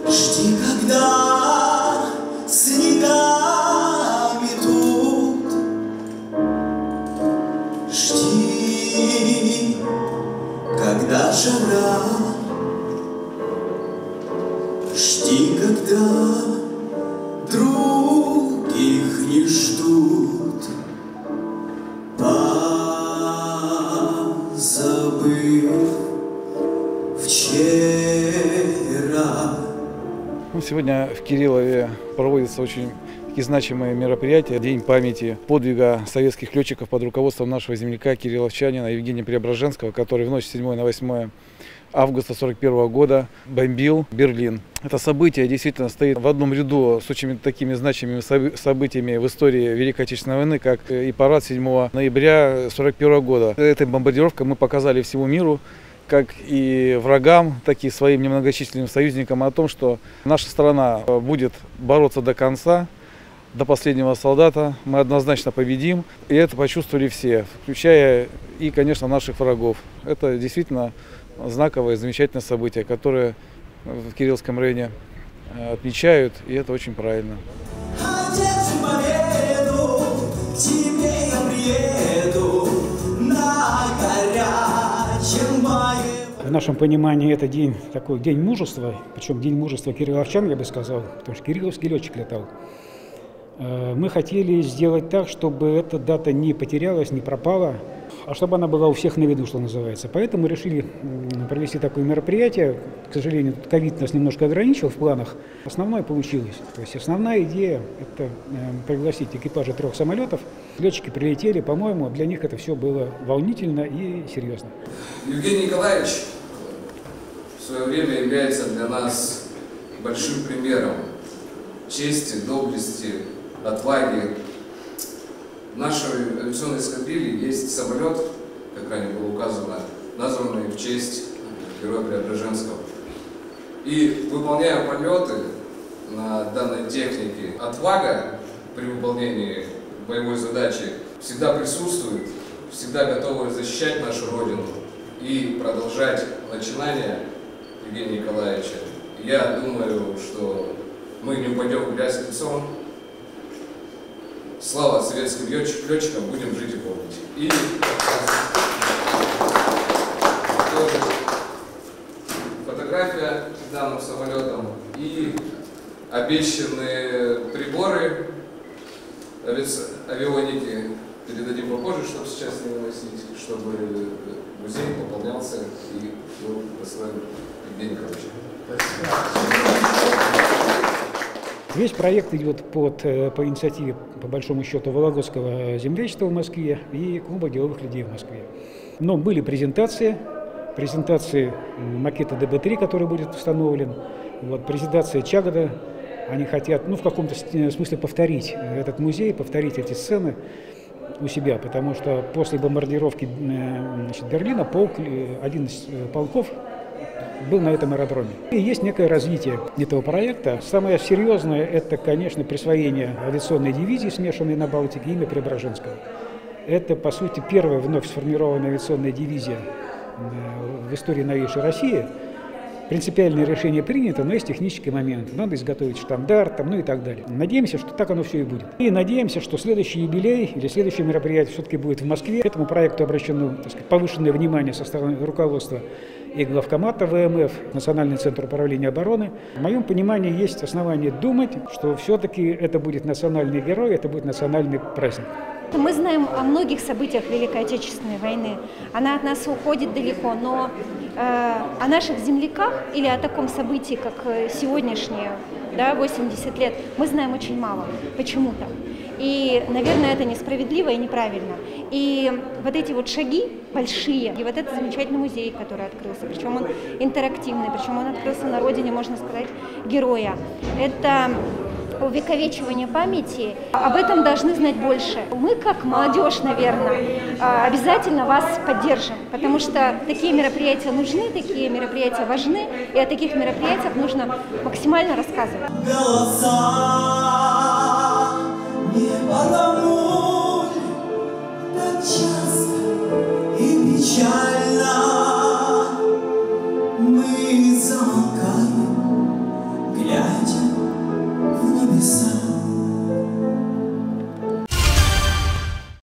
Жди, когда снега метут, жди, когда жара, жди, когда других не ждут, позабыв вчера. Сегодня в Кириллове проводятся очень такие значимые мероприятия. День памяти подвига советских летчиков под руководством нашего земляка кирилловчанина Евгения Преображенского, который в ночь с 7 на 8 августа 1941 года бомбил Берлин. Это событие действительно стоит в одном ряду с очень такими значимыми событиями в истории Великой Отечественной войны, как и парад 7 ноября 1941 года. Этой бомбардировкой мы показали всему миру, как и врагам, так и своим немногочисленным союзникам, о том, что наша страна будет бороться до конца, до последнего солдата. Мы однозначно победим. И это почувствовали все, включая и, конечно, наших врагов. Это действительно знаковое, замечательное событие, которое в Кирилловском районе отмечают, и это очень правильно. В нашем понимании это день, такой день мужества, причем день мужества кирилловчан, я бы сказал, потому что кирилловский летчик летал. Мы хотели сделать так, чтобы эта дата не потерялась, не пропала, а чтобы она была у всех на виду, что называется. Поэтому решили провести такое мероприятие. К сожалению, ковид нас немножко ограничил в планах. Основное получилось. То есть основная идея – это пригласить экипажи 3 самолетов. Летчики прилетели, по-моему, для них это все было волнительно и серьезно. Евгений Николаевич в свое время является для нас большим примером чести, доблести, отваги. В нашей авиационной эскадрилье есть самолет, как ранее было указано, названный в честь героя Преображенского. И выполняя полеты на данной технике, отвага при выполнении боевой задачи всегда присутствует, всегда готовы защищать нашу Родину и продолжать начинания Евгения Николаевича. Я думаю, что мы не упадем в грязь лицом. Слава советским летчикам, будем жить и помнить. И фотография с данным самолетом и обещанные приборы авионики передадим попозже, чтобы сейчас не выносить, чтобы музей пополнялся и был достоин Евгения Николаевича. Весь проект идет по инициативе, по большому счету, Вологодского землячества в Москве и Клуба деловых людей в Москве. Но были презентации макета ДБ-3, который будет установлен, презентация Чагода. Они хотят, в каком-то смысле повторить этот музей, повторить эти сцены у себя, потому что после бомбардировки Берлина один из полков был на этом аэродроме. И есть некое развитие этого проекта. Самое серьезное – это, конечно, присвоение авиационной дивизии, смешанной на Балтике, имя Преображенского. Это, по сути, первая вновь сформированная авиационная дивизия в истории новейшей России. Принципиальное решение принято, но есть технический момент. Надо изготовить штандарт, и так далее. Надеемся, что так оно все и будет. И надеемся, что следующий юбилей или следующее мероприятие все-таки будет в Москве. К этому проекту обращено, повышенное внимание со стороны руководства и главкомата ВМФ, Национальный центр управления обороны. В моем понимании есть основания думать, что все-таки это будет национальный герой, это будет национальный праздник. Мы знаем о многих событиях Великой Отечественной войны. Она от нас уходит далеко, но о наших земляках или о таком событии, как сегодняшнее, 80 лет, мы знаем очень мало почему-то. И, наверное, это несправедливо и неправильно. И вот эти шаги большие, и вот этот замечательный музей, который открылся, причем он интерактивный, причем он открылся на родине, можно сказать, героя. Это увековечивание памяти, об этом должны знать больше. Мы, как молодежь, наверное, обязательно вас поддержим, потому что такие мероприятия нужны, такие мероприятия важны, и о таких мероприятиях нужно максимально рассказывать. Не потому так часто и печально.